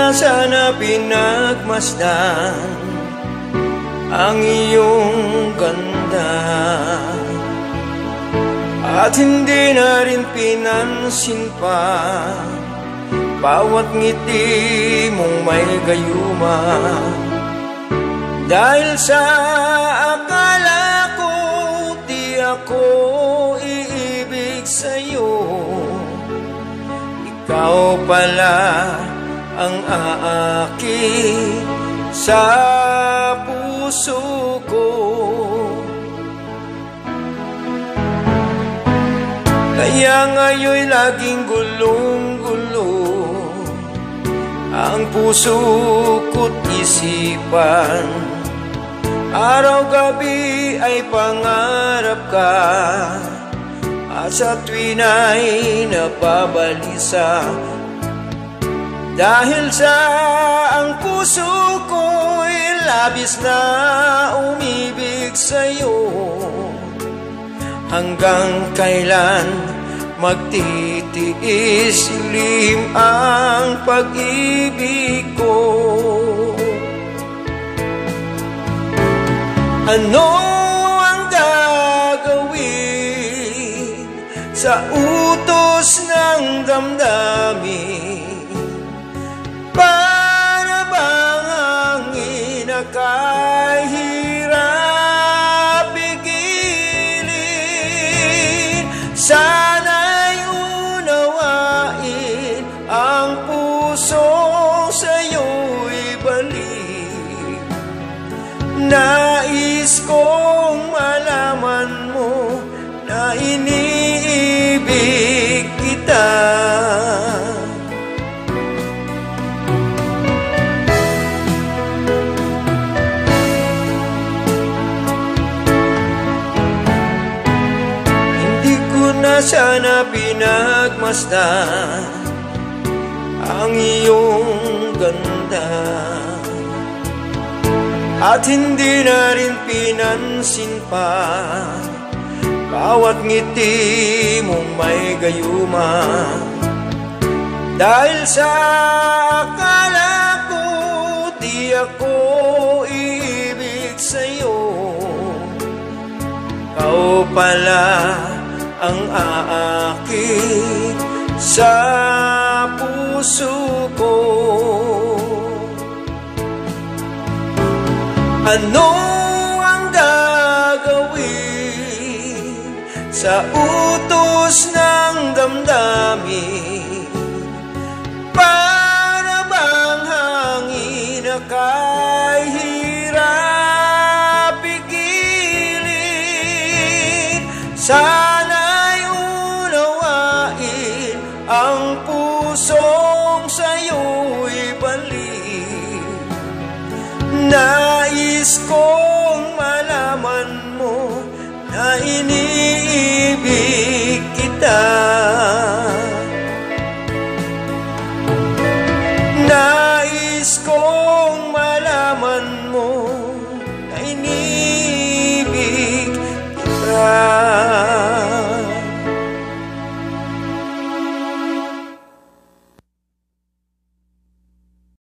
na sana pinagmasdan ang iyong ganda, at hindi na rin pinansin pa bawat ngiti mong may gayuma. Dahil sa akala ko di ako iibig sa'yo, ikaw pala ang aakit sa puso ko. Kaya ngayon'y laging gulong-gulo ang puso ko't isipan. Araw-gabi ay pangarap ka, at sa tuwin ay napabalisa. Dahil sa ang puso ko'y labis na umibig sa'yo, hanggang kailan magtitiis lim ang pag-ibig ko. Ano ang gagawin sa utos ng damdamin? Para bang hangin na kahirap pigilin? Sana'y unawain ang puso sa'yo'y balik. Nais kong malaman mo na iniibig kita. Hindi ko na sana pinagmasdan ang iyong ganda, at hindi na rin pinansin pa bawat ngiti mong may gayuma. Dahil sa akala ko di ako iibig sa'yo, ikaw pala ang aakit sa puso ko. Ano ang gagawin sa utos ng damdamin? Para bang hangin na kahirap pigilin? Sana'y unawain ang pusong sa'yo'y balik. Nais kong malaman mo na iniibig kita. Nais kong